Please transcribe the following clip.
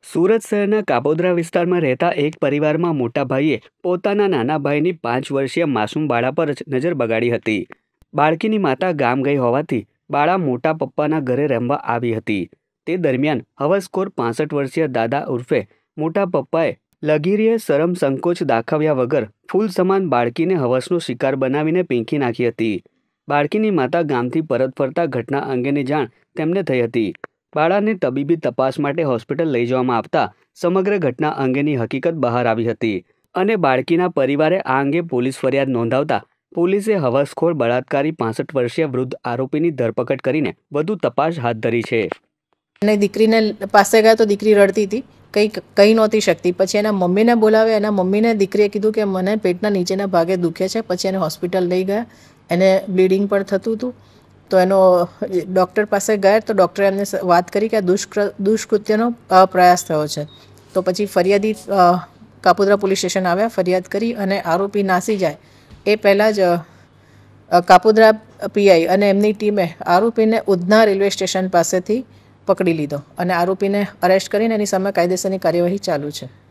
સુરત શહેરના કાપોદ્રા વિસ્તારમાં રહેતા એક પરિવારમાં મોટા ભાઈએ પોતાના નાના ભાઈની 5 વર્ષીય માસૂમ બાળા પર જ નજર બગાડી હતી. બાળકીની માતા ગામ ગઈ હોવાથી બાળા મોટા પપ્પાના ઘરે રમવા આવી હતી. તે દરમિયાન હવસખોર 65 વર્ષીય દાદા ઉર્ફે મોટા પપ્પાએ લગીરીએ શરમ સંકોચ દાખવ્યા વગર ફૂલ સમાન બાળકીને હવસનો શિકાર બનાવીને પીંખી નાખી હતી. બાળકીની માતા ગામથી પરત ફરતા ઘટના અંગેની જાણ તેમને થઈ હતી. બાળાને તબીબી તપાસ માટે હોસ્પિટલ લઈ જવામાં આવતા સમગ્ર ઘટના અંગેની હકીકત બહાર આવી હતી અને બાળકીના પરિવારે આ અંગે પોલીસ ફરિયાદ નોંધાવતા પોલીસે હવસખોર બળાત્કારી 65 વર્ષીય વૃદ્ધ આરોપીની ધરપકડ કરીને વધુ તપાસ હાથ ધરી છે. અને દીકરીને પાસે ગયા તો દીકરી રડતી હતી, કંઈ નહોતી શકતી. પછી એના મમ્મીને બોલાવે. એના મમ્મીને દીકરીએ કીધું કે મને પેટના નીચેના ભાગે દુખે છે. પછી એને હોસ્પિટલ લઈ ગયા. એને બ્લીડિંગ પણ થતું હતું. તો એનો ડૉક્ટર પાસે ગયા તો ડૉક્ટરે એમને વાત કરી કે આ દુષ્કૃત્યનો પ્રયાસ થયો છે. તો પછી ફરિયાદી કાપોદ્રા પોલીસ સ્ટેશન આવ્યા, ફરિયાદ કરી અને આરોપી નાસી જાય એ પહેલાં જ કાપોદ્રા પીઆઈ અને એમની ટીમે આરોપીને ઉધના રેલવે સ્ટેશન પાસેથી પકડી લીધો અને આરોપીને અરેસ્ટ કરીને એની સામે કાયદેસરની કાર્યવાહી ચાલુ છે.